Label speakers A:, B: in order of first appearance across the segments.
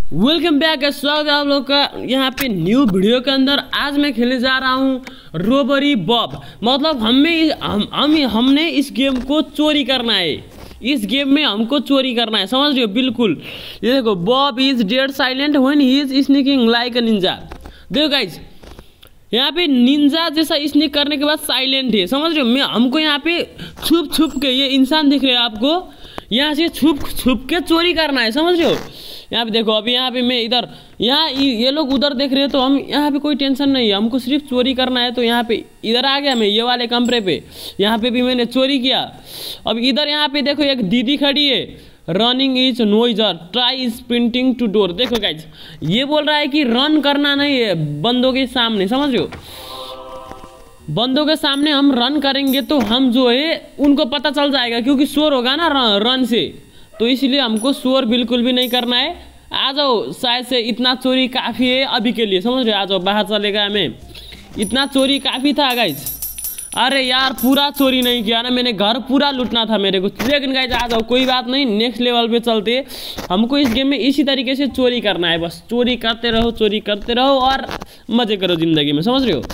A: Welcome back, स्वागत है आप लोग का यहाँ पे न्यू वीडियो के अंदर। आज मैं खेलने जा रहा हूँ रोबरी बॉब। मतलब हमने इस गेम को चोरी करना है। इस गेम में हमको चोरी करना है, समझ रहे हो? बिल्कुल। ये देखो, Bob is dead silent when he is sneaking like a ninja. देखो गाइज, यहाँ पे निंजा जैसा स्नीक करने के बाद साइलेंट है, समझ रहे हो? हमको यहाँ पे छुप छुप के, ये इंसान दिख रहे हैं आपको, यहाँ से छुप छुप के चोरी करना है, समझ रहे हो? यहाँ पे देखो, अभी यहाँ पे मैं इधर, यहाँ ये लोग उधर देख रहे हैं, तो हम यहाँ पे कोई टेंशन नहीं है, हमको सिर्फ चोरी करना है। तो यहाँ पे इधर आ गया मैं ये वाले कमरे पे, यहाँ पे भी मैंने चोरी किया। अब इधर यहाँ पे देखो, एक दीदी खड़ी है, running is noisier try sprinting to door. देखो गाइज, ये बोल रहा है कि रन करना नहीं है बंदों के सामने, समझ रहे हो? बंदों के सामने हम रन करेंगे तो हम जो है उनको पता चल जाएगा, क्योंकि शोर होगा ना रन से, तो इसलिए हमको शोर बिल्कुल भी नहीं करना है। आ जाओ, शायद से इतना चोरी काफ़ी है अभी के लिए, समझ रहे हो? आ जाओ, बाहर चलेगा हमें, इतना चोरी काफ़ी था गाइज। अरे यार, पूरा चोरी नहीं किया ना मैंने, घर पूरा लूटना था मेरे को। लेकिन गाइज आ जाओ, कोई बात नहीं, नेक्स्ट लेवल पे चलते। हमको इस गेम में इसी तरीके से चोरी करना है, बस चोरी करते रहो, चोरी करते रहो और मजे करो जिंदगी में, समझ रहे हो?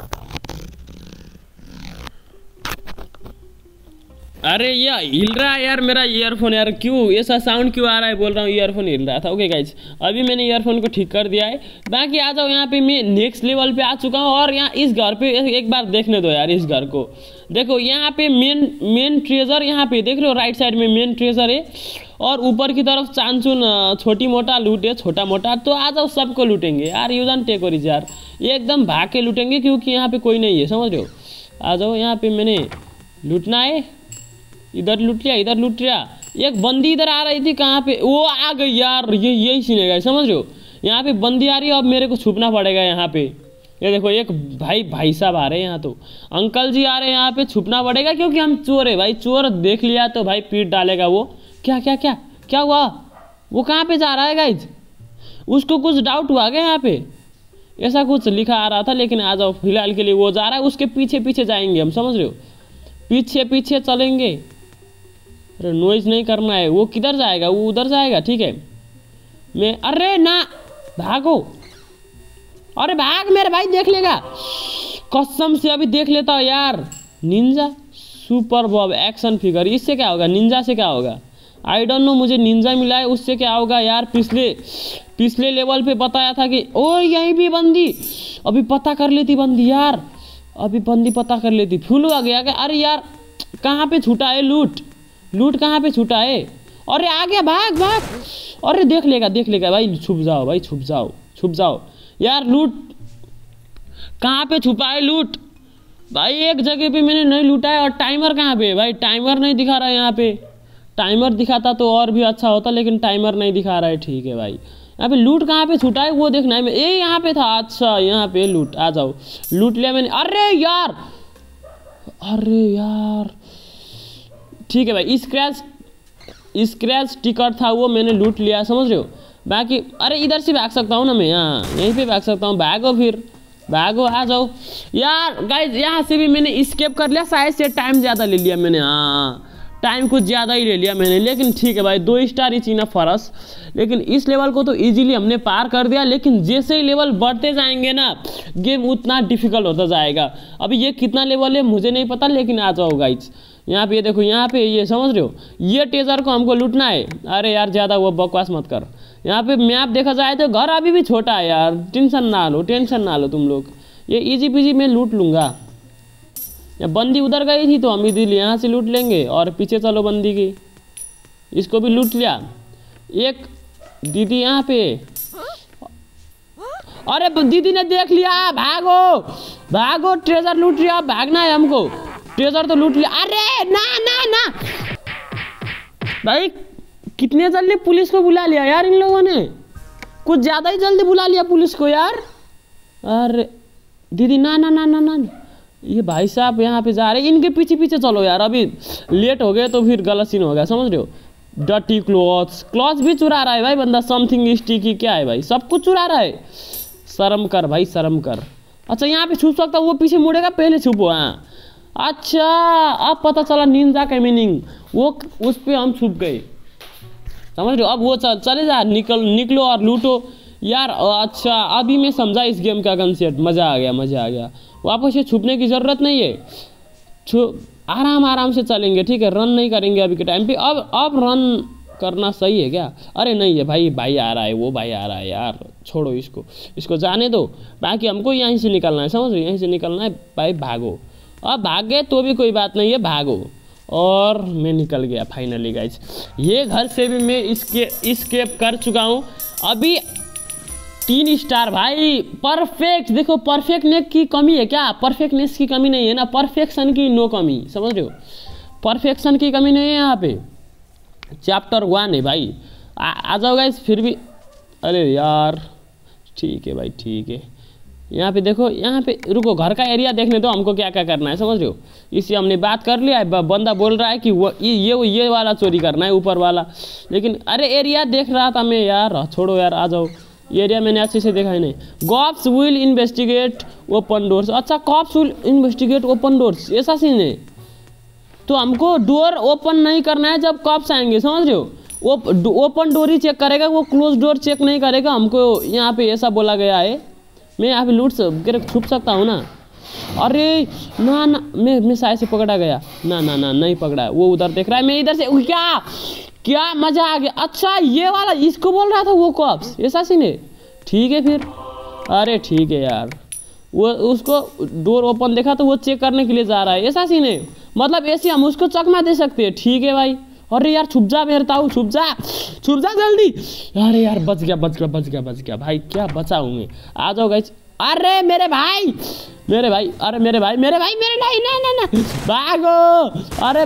A: अरे ये हिल रहा है यार मेरा ईयरफोन, यार क्यों ऐसा साउंड क्यों आ रहा है? बोल रहा हूँ ईयरफोन हिल रहा था। ओके गाइज, अभी मैंने ईयरफोन को ठीक कर दिया है। बाकी आ जाओ, यहाँ पे मैं नेक्स्ट लेवल पे आ चुका हूँ। और यहाँ इस घर पे एक बार देखने दो यार, इस घर को देखो। यहाँ पे मेन ट्रेजर, यहाँ पे देख रहे हो, राइट साइड में मेन ट्रेजर है, और ऊपर की तरफ चांचून छोटी मोटा लूट है, छोटा मोटा। तो आ जाओ, सबको लूटेंगे यार, यूजन टेक ओरिज यार, एकदम भाग के लूटेंगे, क्योंकि यहाँ पे कोई नहीं है, समझ रहे हो? आ जाओ, यहाँ पे मैंने लूटना है, इधर लूट लिया, इधर लूट लिया। एक बंदी इधर आ रही थी, कहाँ पे वो आ गई यार, यही सीन है, समझ रहे हो? यहाँ पे बंदी आ रही है, अब मेरे को छुपना पड़ेगा यहाँ पे। ये देखो, एक भाई साहब आ रहे हैं यहाँ, तो अंकल जी आ रहे हैं यहाँ पे, छुपना पड़ेगा क्योंकि हम चोर है भाई। चोर देख लिया तो भाई पीट डालेगा वो। क्या क्या क्या क्या हुआ? वो कहाँ पे जा रहा है गाइज? उसको कुछ डाउट हुआ क्या? यहाँ पे ऐसा कुछ लिखा आ रहा था, लेकिन आ जाओ, फिलहाल के लिए वो जा रहा है, उसके पीछे पीछे जाएंगे हम, समझ रहे हो? पीछे पीछे चलेंगे। अरे नॉइज नहीं करना है। वो किधर जाएगा? वो उधर जाएगा, ठीक है। मैं, अरे ना, भागो, अरे भाग, मेरे भाई देख लेगा, कसम से अभी देख लेता हूँ यार। Ninja super Bob action figure, इससे क्या होगा? निंजा से क्या होगा? आई डोंट नो, मुझे निंजा मिला है, उससे क्या होगा यार? पिछले लेवल पे बताया था कि ओ यहीं भी बंदी, अभी पता कर लेती बंदी यार, अभी बंदी पता कर लेती। फुल आ गया क्या? अरे यार, कहाँ पे छूटा है लूट कहाँ पे छूटा है? अरे आ गया, भाग भाग। अरे देख लेगा भाई, छुप जाओ भाई, छुप जाओ यार। लूट कहाँ पे छुपा है लूट? भाई एक जगह पे मैंने नहीं लूटा है। और टाइमर कहाँ पे है भाई? टाइमर नहीं दिखा रहा है यहाँ पे। टाइमर दिखाता तो और भी अच्छा होता, लेकिन टाइमर नहीं दिखा रहा है, ठीक है भाई। यहाँ पे लूट कहाँ पे छूटा है वो देखना है। ये यहाँ पे था, अच्छा यहाँ पे लूट। आ जाओ, लूट लिया मैंने। अरे यार, ठीक है भाई, स्क्रैच टिकट था वो, मैंने लूट लिया, समझ रहे हो? बाकी अरे इधर से भाग सकता हूँ ना मैं, यहाँ यहीं पे भाग सकता हूँ। भागो फिर, भागो, आ जाओ यार। गाइज यहाँ से भी मैंने एस्केप कर लिया, शायद से टाइम ज़्यादा ले लिया मैंने, हाँ टाइम कुछ ज़्यादा ही ले लिया मैंने, लेकिन ठीक है भाई, 2 स्टार ही चीना फरस। लेकिन इस लेवल को तो इजीली हमने पार कर दिया, लेकिन जैसे ही लेवल बढ़ते जाएंगे ना, गेम उतना डिफिकल्ट होता जाएगा। अभी ये कितना लेवल है मुझे नहीं पता, लेकिन आ जाओ गाइज। यहाँ पे ये देखो, यहाँ पे ये समझ रहे हो, ये ट्रेजर को हमको लूटना है। अरे यार, ज़्यादा वो बकवास मत कर। यहाँ पे मैप देखा जाए तो घर अभी भी छोटा है यार, टेंशन ना लो तुम लोग, ये इजी पीजी मैं लूट लूँगा। या बंदी उधर गई थी तो हम इधर यहाँ से लूट लेंगे, और पीछे चलो बंदी की, इसको भी लूट लिया। एक दीदी यहाँ पे, अरे दीदी ने देख लिया, भागो, ट्रेजर लूट लिया, भागना है हमको। ट्रेजर तो लूट लिया। अरे ना भाई, कितने जल्दी पुलिस को बुला लिया यार इन लोगों ने, कुछ ज्यादा ही जल्दी बुला लिया पुलिस को यार। अरे दीदी ना, ये भाई साहब यहाँ पे जा रहे, इनके पीछे चलो यार, अभी लेट हो गए तो फिर गलत सीन हो गया, समझ रहे हो? डर्टी क्लॉथ भी चुरा रहा है भाई बंदा, समथिंग स्टिकी, क्या है भाई, सब कुछ चुरा रहा है। शर्म कर भाई, शर्म कर। अच्छा यहाँ पे छुप सकता, वो पीछे मुड़ेगा, पहले छुपो। हाँ अच्छा, अब पता चला निंजा का मीनिंग, वो उस पर हम छुप गए। समझ रहे हो। अब वो चले जा, निकलो और लूटो यार। अच्छा अभी मैं समझा इस गेम का कंसेप्ट, मज़ा आ गया, मज़ा आ गया। वापस ये छुपने की ज़रूरत नहीं है, आराम से चलेंगे, ठीक है। रन नहीं करेंगे अभी के टाइम पे। अब रन करना सही है क्या? अरे नहीं है भाई, भाई आ रहा है, वो भाई आ रहा है यार, छोड़ो इसको जाने दो। बाकी हमको यहीं से निकलना है, समझ रहे हो, यहीं से निकलना है भाई। भागो, अब भाग गए तो भी कोई बात नहीं है, भागो। और मैं निकल गया फाइनली गाइज। ये घर से भी मैं इसकेप कर चुका हूँ। अभी 3 स्टार भाई, परफेक्ट। देखो परफेक्टनेस की कमी है क्या? परफेक्टनेस की कमी नहीं है ना, परफेक्शन की नो कमी, समझ रहे हो। परफेक्शन की कमी नहीं है यहाँ पे। चैप्टर 1 है भाई, आ जाओ गाइस। फिर भी अरे यार ठीक है भाई, ठीक है। यहाँ पे देखो, यहाँ पे रुको, घर का एरिया देखने दो हमको क्या क्या करना है, समझ रहे हो। इससे हमने बात कर लिया है। बंदा बोल रहा है कि वो ये वाला चोरी करना है, ऊपर वाला। लेकिन अरे एरिया देख रहा था मैं यार, छोड़ो यार, आ जाओ। एरिया मैंने अच्छे से देखा ही नहीं। Cops will investigate open doors. अच्छा cops will investigate open doors, ऐसा सीन है। तो हमको डोर ओपन नहीं करना है जब कॉप्स आएंगे, समझ रहे हो। ओपन डोर ही चेक करेगा, वो क्लोज डोर चेक नहीं करेगा। हमको यहाँ पे ऐसा बोला गया है। मैं यहाँ पे छुप सकता हूँ ना। अरे ना मैं शायद से पकड़ा गया। ना नहीं पकड़ा, वो उधर देख रहा है, मैं इधर से। क्या मजा आ गया। अच्छा ये वाला इसको बोल रहा था वो कॉप्स, ऐसा सीन है, ठीक है फिर। अरे ठीक है यार, वो उसको डोर ओपन देखा तो वो चेक करने के लिए जा रहा है, ऐसा सीन है। मतलब ऐसे हम उसको चकमा दे सकते हैं, ठीक है भाई। अरे यार छुप जा मेरे ताऊ, छुप जा जल्दी। अरे यार बच गया भाई, क्या बचा हूँ मैं। आ जाओ गाइस। अरे मेरे भाई, अरे मेरे भाई ना भागो। अरे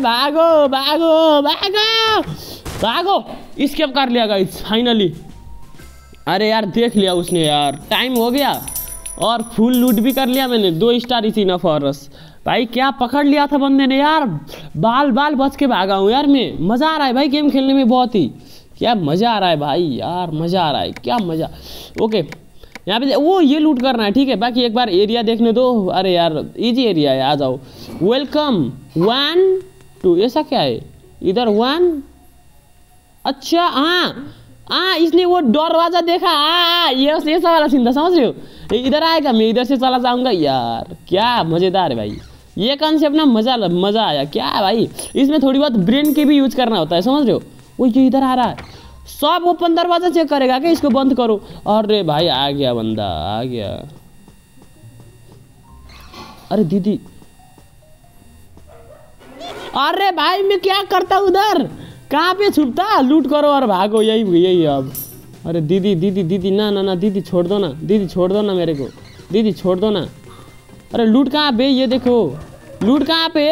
A: भागो। स्केप कर लिया गाइस फाइनली। अरे यार देख लिया उसने यार, टाइम हो गया। और फुल लूट भी कर लिया मैंने, 2 स्टार इसी न फॉरस भाई। क्या पकड़ लिया था बंदे ने यार, बाल बच के भागा हूँ यार मैं। मज़ा आ रहा है भाई गेम खेलने में, बहुत ही क्या मज़ा आ रहा है भाई यार, मज़ा आ रहा है, क्या मज़ा। ओके यहाँ पे वो ये लूट करना है, ठीक है। बाकी एक बार एरिया देखने दो। अरे यार इजी एरिया है, आ जाओ। वेलकम 1 2, ऐसा क्या है इधर 1। अच्छा हाँ इसने वो दरवाजा देखा। ये ऐसा वाला सीन था, समझ रहे हो। इधर आएगा, मैं इधर से चला जाऊंगा यार। क्या मज़ेदार है भाई ये कॉन्सेप्ट ना, मज़ा आया क्या भाई। इसमें थोड़ी बहुत ब्रेन की भी यूज करना होता है, समझ रहे हो। वो ये इधर आ रहा है, सब ओपन दरवाजा चेक करेगा क्या, इसको बंद करो। अरे भाई आ गया बंदा, आ गया। अरे दीदी, अरे भाई मैं क्या करता उधर, कहाँ पे छुपता। लूट करो और भागो, यही अब। अरे दीदी ना दीदी छोड़ दो ना, दीदी छोड़ दो ना मेरे को, दीदी छोड़ दो ना। अरे लूट कहाँ पे, ये देखो लूट कहाँ पे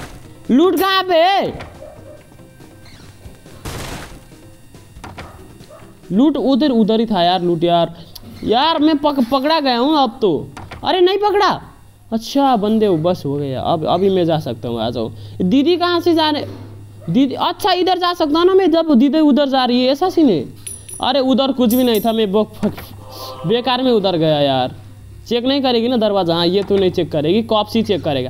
A: लूट उधर ही था यार, लूट यार मैं पकड़ा गया हूँ अब तो। अरे नहीं पकड़ा, अच्छा बंदे बस हो गया। अब अभी मैं जा सकता हूँ, आ जाओ। दीदी कहाँ से जाने, दीदी अच्छा इधर जा सकता हूँ ना मैं, जब दीदी उधर जा रही है, ऐसा सीन है। अरे उधर कुछ भी नहीं था, मैं बेकार में उधर गया यार। चेक नहीं करेगी ना दरवाजा, हाँ ये तो नहीं चेक करेगी, कॉप्स ही चेक करेगा।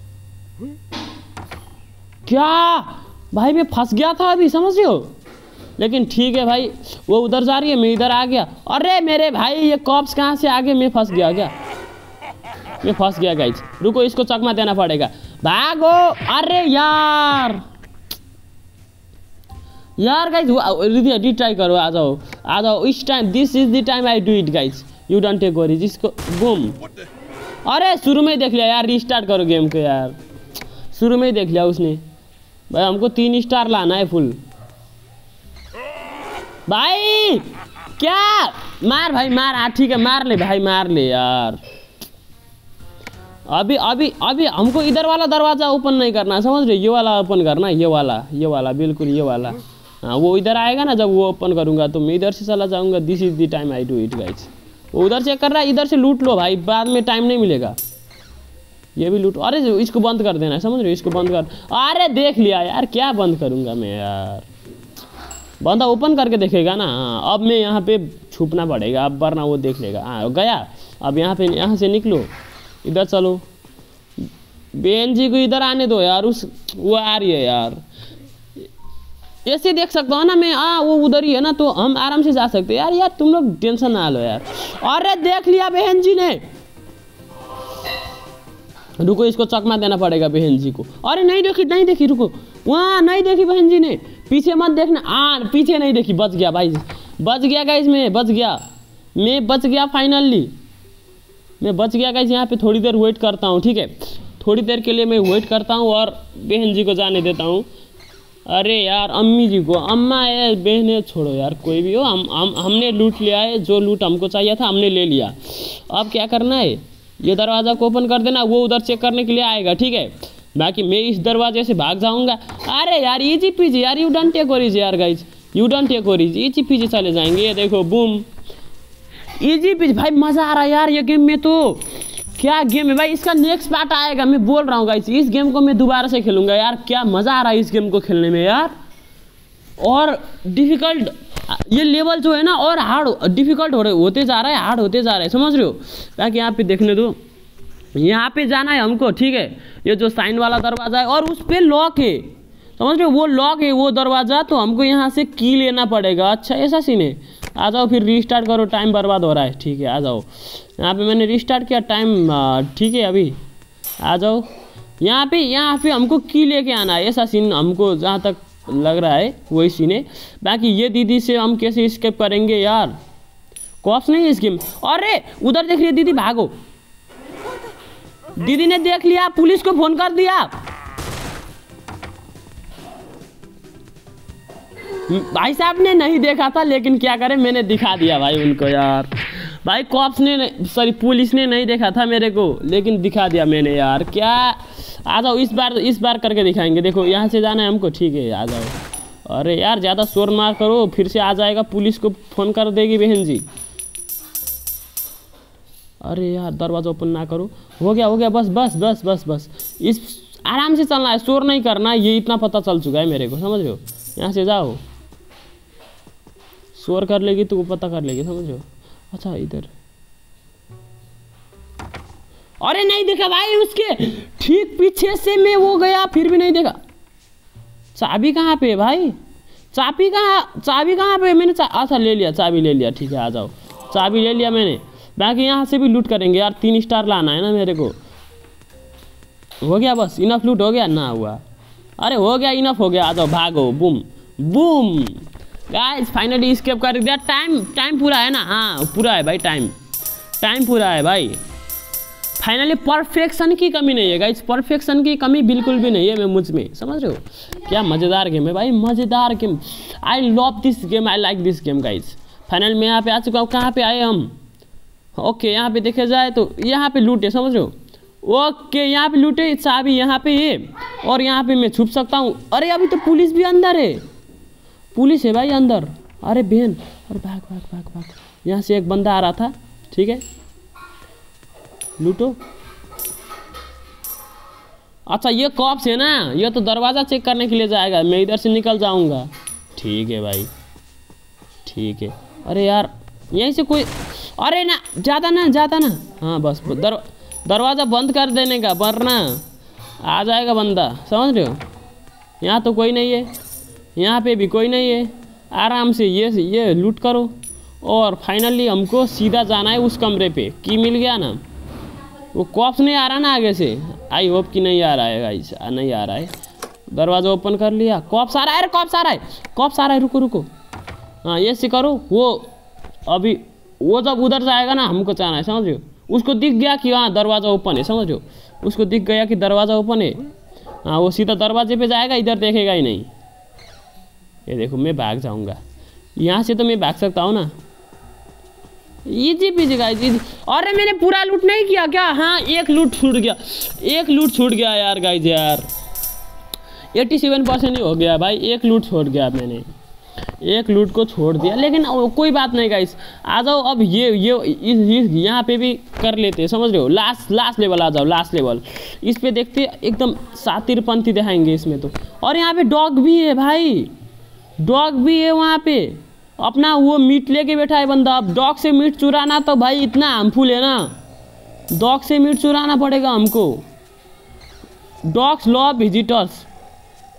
A: क्या भाई मैं फंस गया था अभी, समझ रहे हो। लेकिन ठीक है भाई, वो उधर जा रही है, मैं इधर आ गया। अरे मेरे भाई ये कॉप्स कहाँ से आगे, मैं फंस गया क्या, मैं फंस गया गाइस। रुको इसको चकमा देना पड़ेगा, भागो। अरे यार गाइस रिट्राई करो, आ जाओ इस time. This is the time I do it guys, you don't take worries. इसको बूम। अरे शुरू में ही देख लिया यार, रिस्टार्ट करो गेम को यार, शुरू में ही देख लिया उसने। भाई हमको 3 स्टार लाना है फुल। भाई क्या मार भाई मार, ठीक है मार ले भाई, मार ले यार। अभी हमको इधर वाला दरवाजा ओपन नहीं करना, समझ रहे, ये वाला ओपन करना, ये वाला बिल्कुल ये वाला। हाँ वो इधर आएगा ना, जब वो ओपन करूंगा तो मैं इधर से चला जाऊंगा। This is the time I do it guys. वो उधर चेक कर रहा है, इधर से लूट लो भाई, बाद में टाइम नहीं मिलेगा। ये भी लूट। अरे इसको बंद कर देना, समझ रहे, इसको बंद कर। अरे देख लिया यार, क्या बंद करूंगा मैं यार, बंदा ओपन करके देखेगा ना। अब मैं यहाँ पे छुपना पड़ेगा, अब वरना वो देख लेगा। हाँ गया। अब यहाँ से निकलो, इधर चलो। बहन जी को इधर आने दो यार, वो आ रही है यार। ऐसे देख सकता हूँ ना मैं, हाँ वो उधर ही है ना, तो हम आराम से जा सकते हैं। यार यार तुम लोग टेंशन ना लो यार। अरे देख लिया बहन जी ने, रुको इसको चकमा देना पड़ेगा बहन जी को। अरे नहीं देखी नहीं देखी, रुको वहाँ नहीं देखी बहन जी ने, पीछे मत देखना। हाँ पीछे नहीं देखी, बच गया भाई, बच गया गाइस, मैं बच गया फाइनली, मैं बच गया गाइस। यहाँ पे थोड़ी देर वेट करता हूँ, ठीक है, थोड़ी देर के लिए मैं वेट करता हूँ और बहन जी को जाने देता हूँ। अरे यार अम्मी जी को, अम्मा है बहने छोड़ो यार, कोई भी हो, हमने लूट लिया है, जो लूट हमको चाहिए था हमने ले लिया। अब क्या करना है, ये दरवाज़ा को ओपन कर देना, वो उधर चेक करने के लिए आएगा, ठीक है। बाकी मैं इस दरवाजे से भाग जाऊंगा। अरे यार इजी पीजी यार, यू डोंट टेक वरीज यार guys, you don't take worries, easy peasy चले जाएंगे। ये देखो बूम, इजी पीजी भाई, मज़ा आ रहा है यार ये गेम में। तो क्या गेम है भाई, इसका नेक्स्ट पार्ट आएगा, मैं बोल रहा हूँ गाइस, इस गेम को मैं दोबारा से खेलूंगा यार। क्या मज़ा आ रहा है इस गेम को खेलने में यार। और डिफ़िकल्ट ये लेवल जो है ना, और हार्ड डिफ़िकल्ट होते जा रहा है, हार्ड होते जा रहा है, समझ रहे हो। ताकि यहाँ पे देखने दो, यहाँ पे जाना है हमको, ठीक है। ये जो साइन वाला दरवाज़ा है और उस पर लॉक है, समझ रहे हो, वो लॉक है वो दरवाज़ा, तो हमको यहाँ से की लेना पड़ेगा। अच्छा ऐसा सीन है, आ जाओ फिर रीस्टार्ट करो, टाइम बर्बाद हो रहा है, ठीक है आ जाओ। यहाँ पे मैंने रीस्टार्ट किया, टाइम ठीक है, अभी आ जाओ। यहाँ पे हमको की लेके आना है, ऐसा सीन हमको जहाँ तक लग रहा है वही सीन है। बाकी ये दीदी से हम कैसे एस्केप करेंगे यार, कॉप्स नहीं है इस गेम। अरे उधर देख रही है दीदी, भागो, दीदी ने देख लिया, पुलिस को फोन कर दिया। भाई साहब ने नहीं देखा था, लेकिन क्या करें, मैंने दिखा दिया भाई उनको यार। भाई कॉप्स ने, सॉरी पुलिस ने नहीं देखा था मेरे को, लेकिन दिखा दिया मैंने यार। क्या, आ जाओ इस बार करके दिखाएंगे। देखो यहाँ से जाना है हमको, ठीक है आ जाओ। अरे यार ज़्यादा शोर मार करो, फिर से आ जाएगा, पुलिस को फ़ोन कर देगी बहन जी। अरे यार दरवाज़ा ओपन ना करो, हो गया बस बस बस बस बस, इस आराम से चलना है, शोर नहीं करना, ये इतना पता चल चुका है मेरे को, समझ रहे हो। यहाँ से जाओ, शोर कर लेगी तो वो पता कर लेगी, समझ रहे हो। अच्छा इधर, अरे नहीं देखा भाई, उसके ठीक पीछे से मैं वो गया, फिर भी नहीं देखा। चाबी कहाँ पे है भाई, चाबी कहाँ पे, मैंने अच्छा ले लिया, चाबी ले लिया, ठीक है आ जाओ, चाबी ले लिया मैंने। बाकी यहाँ से भी लूट करेंगे यार, 3 स्टार लाना है ना मेरे को। हो गया बस, इनफ लूट हो गया ना हुआ, अरे हो गया इनफ हो गया, आ जाओ भागो, boom boom guys, finally escape कर दिया। टाइम पूरा है ना, हाँ पूरा है भाई, टाइम पूरा है भाई। फाइनली परफेक्शन की कमी नहीं है गाइस, परफेक्शन की कमी बिल्कुल भी नहीं है मैं मुझ में, समझ रहे हो। क्या मज़ेदार गेम है भाई, मज़ेदार game, I love this game, I like this game guys. Final में यहाँ पे आ चुका हूँ, कहाँ पे आए हम, ओके यहाँ पे देखा जाए तो यहाँ पे लूटे, समझ रहे हो। ओके यहाँ पे लूटे, चाबी यहाँ पे है, और यहाँ पे मैं छुप सकता हूँ। अरे अभी तो पुलिस भी अंदर है, पुलिस है भाई अंदर। अरे बहन, अरे भाग भाग भाग भाग, यहाँ से एक बंदा आ रहा था, ठीक है लूटो। अच्छा ये कॉप्स है ना, ये तो दरवाज़ा चेक करने के लिए जाएगा, मैं इधर से निकल जाऊंगा, ठीक है भाई ठीक है। अरे यार यहीं से कोई, अरे ना ज़्यादा ना, हाँ बस दरवाज़ा बंद कर देने का, वरना आ जाएगा बंदा, समझ रहे हो। यहाँ तो कोई नहीं है, यहाँ पे भी कोई नहीं है, आराम से ये लूट करो। और फाइनली हमको सीधा जाना है उस कमरे पे, की मिल गया ना। वो कॉप्स नहीं आ रहा ना आगे से, आई होप कि नहीं आ रहा है गाइस, नहीं आ रहा है। दरवाज़ा ओपन कर लिया, कॉप्स आ रहा है, अरे कॉप्स आ रहा है, रुको हाँ ये से करो। वो अभी वो जब उधर जाएगा ना, हमको जाना है, समझ रहे हो। उसको दिख गया कि हाँ दरवाज़ा ओपन है, समझ रहे हो, उसको दिख गया कि दरवाज़ा ओपन है, हाँ वो सीधा दरवाजे पे जाएगा, इधर देखेगा ही नहीं। ये देखो मैं भाग जाऊंगा, यहाँ से तो मैं भाग सकता हूँ ना, इजी पीजी गाइस इजी। अरे मैंने पूरा लूट नहीं किया क्या, हाँ एक लूट छूट गया यार गाइस, यार 87% ही हो गया भाई, एक लूट छोड़ गया मैंने, एक लूट को छोड़ दिया। लेकिन कोई बात नहीं गाइस, आ जाओ अब ये यहाँ पे भी कर लेते हैं, समझ रहे हो। लास्ट लेवल आ जाओ, लास्ट लेवल इस पे देखते एकदम सातिरपंथी दिखाएंगे इसमें तो। और यहाँ पे डॉग भी है भाई, डॉग भी है वहाँ पे, अपना वो मीट लेके बैठा है बंदा। अब डॉग से मीट चुराना तो भाई इतना हार्मफुल है ना, डॉग से मीट चुराना पड़ेगा हमको। Dogs love visitors,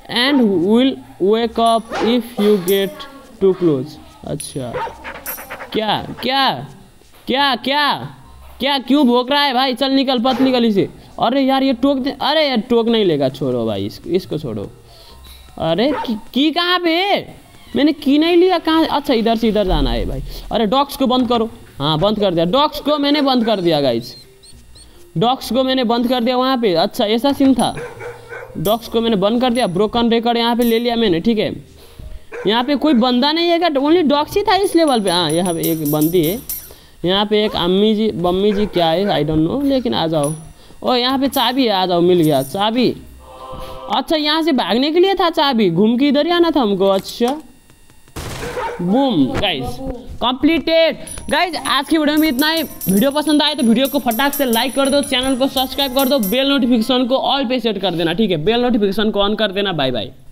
A: and will wake up if you get too close. अच्छा क्या क्या क्या क्या क्या क्यों भोंक रहा है भाई? चल निकल, पत निकल इसे। अरे यार ये टोक दे, अरे यार टोक नहीं लेगा, छोड़ो भाई इसको छोड़ो। अरे की कहाँ पे? मैंने की नहीं लिया, कहाँ? अच्छा इधर से इधर जाना है भाई। अरे डॉग्स को बंद करो। हाँ बंद कर दिया, डॉग्स को मैंने बंद कर दिया गाइज, डॉग्स को मैंने बंद कर दिया वहाँ पे। अच्छा ऐसा सीन था, डॉग्स को मैंने बंद कर दिया। ब्रोकन रिकॉर्ड यहाँ पे ले लिया मैंने, ठीक है। यहाँ पे कोई बंदा नहीं है क्या? ओनली डॉग्स ही था इस लेवल पे। हाँ यहाँ पे एक बंदी है, यहाँ पे एक अम्मी जी बम्मी जी क्या है आई डोंट नो, लेकिन आ जाओ। ओ यहाँ पे चाबी है, आ जाओ, मिल गया चाबी। अच्छा यहाँ से भागने के लिए था चाबी, घूम के इधर ही आना था हमको। अच्छा बूम गाइज कंप्लीटेड। गाइज आज की वीडियो में इतना ही। वीडियो पसंद आए तो वीडियो को फटाक से लाइक कर दो, चैनल को सब्सक्राइब कर दो, बेल नोटिफिकेशन को ऑल पे सेट कर देना, ठीक है। बेल नोटिफिकेशन को ऑन कर देना। Bye bye.